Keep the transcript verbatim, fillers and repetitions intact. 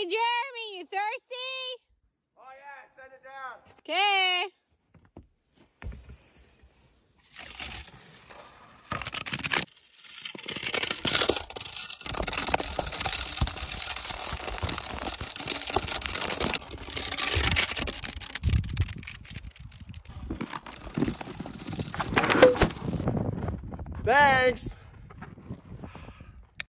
Jeremy, you thirsty? Oh yeah, send it down. Okay. Thanks.